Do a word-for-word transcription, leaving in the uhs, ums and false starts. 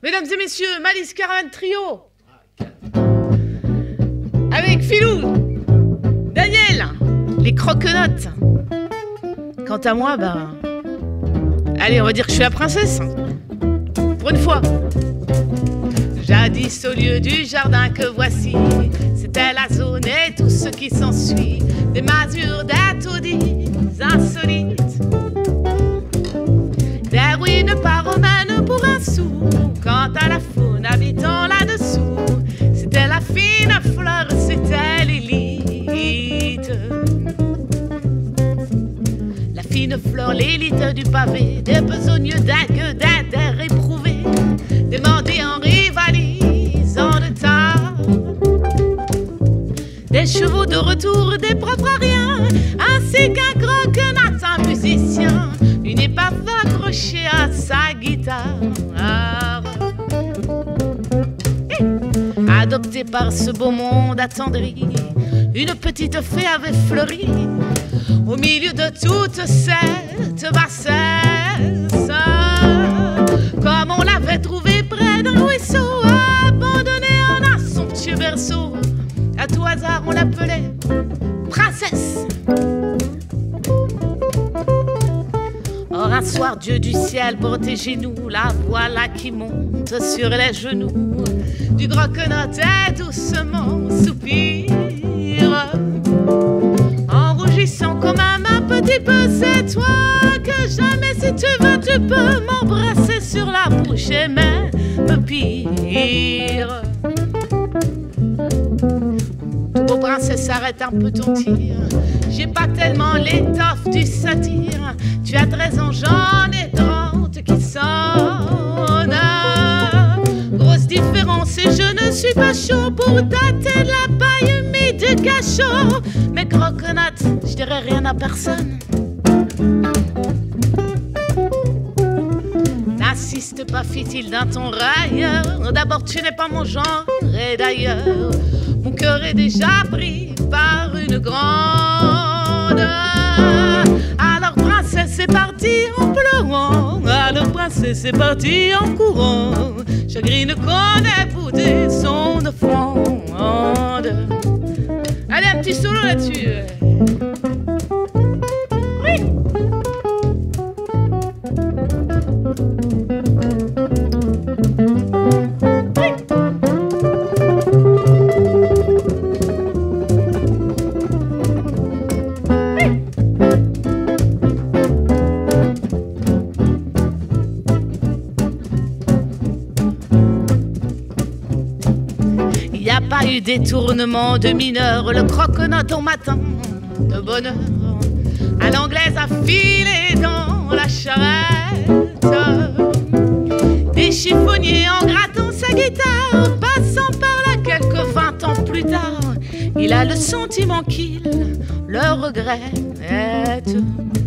Mesdames et messieurs, Malice Caravan Trio. Avec Philou, Daniel, les croquenottes. Quant à moi, ben... allez, on va dire que je suis la princesse. Pour une fois. Jadis au lieu du jardin que voici, c'était la zone et tout ce qui s'ensuit, des masures d'étourdis insolites, des ruines pas romaines pour un sou. Quant à la faune habitant là-dessous, c'était la fine fleur, c'était l'élite. La fine fleur, l'élite du pavé, des besogneux d'aigues, des éprouvés, des mendiants rivalisant de tard, des chevaux de retour, des propres à rien, ainsi qu'un croquenat, un musicien, une épave accrochée à sa guitare. Adoptée par ce beau monde attendri, une petite fée avait fleuri au milieu de toute cette bassesse, comme on l'avait trouvée près d'un ruisseau, abandonnée en un somptueux berceau. À tout hasard on l'appelait princesse. Or un soir Dieu du ciel, protégez-nous, la voilà qui monte sur les genoux du croquenotte et doucement soupire, en rougissant comme un, un petit peu. C'est toi que jamais, si tu veux, tu peux m'embrasser sur la bouche et même pire. Tout beau princesse, arrête un peu ton tir. J'ai pas tellement l'étoffe du satire. Tu as treize ans, j'en ai trente qui sonnent. Grosse différence et je ne suis pas chaud pour tâter de la paille humide du cachot. Mais croquenotte, je dirais rien à personne. N'insiste pas, fit-il d'un ton railleur. D'abord tu n'es pas mon genre, et d'ailleurs mon cœur est déjà pris par une grande. Alors princesse, c'est parti en pleurant. Alors princesse, c'est parti en courant. Chagrin ne connaît boudé son offrande. Allez, un petit solo là-dessus. Oui. Il n'y a pas eu détournement de mineur, le croquenotte au matin de bonne heure, à l'anglaise a filé dans la charrette, des chiffonniers en grattant sa guitare, passant par là quelques vingt ans plus tard, il a le sentiment qu'il le regrette.